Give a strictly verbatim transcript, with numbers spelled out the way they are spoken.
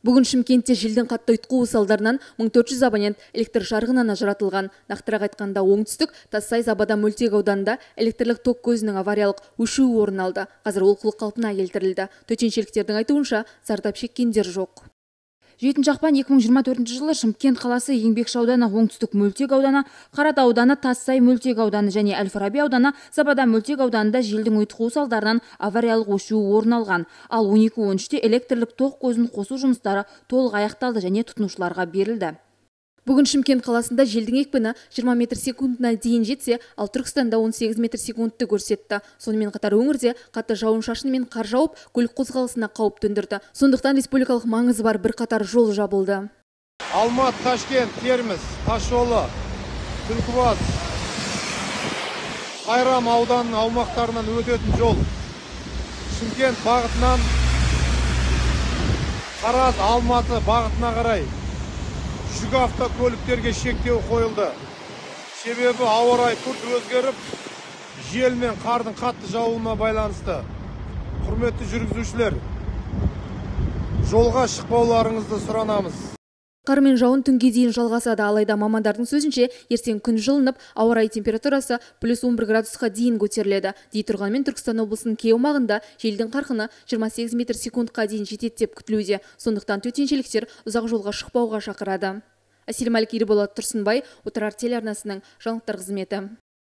Бүгін Шымкентте желдің қатты ұйытқуы салдарынан мың төрт жүз абонент электр жарығынан ажыратылған. Нақтырақ айтқанда, оңтүстік Тассай Забада мөлтек ауданында электрлік ток көзінің авариялық өшуі орын алды. Қазір олқылық қалпына келтірілді. Төтеншеліктердің айтуынша, зардап шеккендер жоқ. жетінші ақпан екі мың жиырма төртінші жылы Шымкент қаласы Еңбекші ауданы, оңтүстік мөлтек ауданы, Қаратау ауданы, Тассай мөлтек ауданы және Әл-Фараби ауданы, Забада мөлтек ауданында желдің ұйытқуы салдарынан авариялық өшуі орын алған. Ал он екі он үште электрлік тоқ көзін қосу жұмыстары толық аяқталды және тұтынушыларға берілді. Бүгін Шымкент қаласында желдің екпіні жиырма метр секундына дейін жетсе, ал Түркістанда он сегіз метр секундты көрсетті. Сонымен қатар өңірде қатты жауын-шашын мен қар жауып, көлік қозғалысына қауіп төндірді. Сондықтан республикалық маңызы бар бірқатар жол жабылды. Алматы, Ташкент, Терміз, Тасжолы, Түлкібас, Сайрам ауданының аумақтарынан өтетін жол. Шымкент бағытынан Тараз, Алматы бағытына қарай жүк автокөліктерге шектеу қойылды. Себебі ауа райы күрт өзгеріп, жел мен қардың қатты жауына байланысты. Құрметті жүргізушілер, жолға шықпауларыңызды сұранамыз. Қар мен жауын түнге дейін жалғасады, алайда мамандардың сөзінше, ертең күн жылынып, ауа райы температурасы плюс он бір градусқа дейін көтеріледі. Дей тұрғанмен Түркістан облысының кей аумағында желдің қарқыны жиырма сегіз метр секундқа дейін жетеді деп күтілуде. Сондықтан төтеншеліктер ұзақ жолға шықпауға шақырады. Әсел Ерболат Тұрсынбай, Отырар телеарнасының жаңалықтар қызметі.